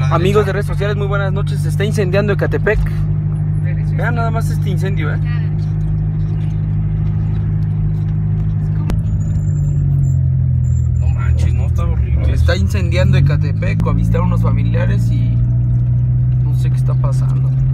Amigos de redes sociales, muy buenas noches. Se está incendiando Ecatepec. Vean nada más este incendio, No manches, no, está horrible. Se está incendiando Ecatepec. Avistaron unos familiares y no sé qué está pasando.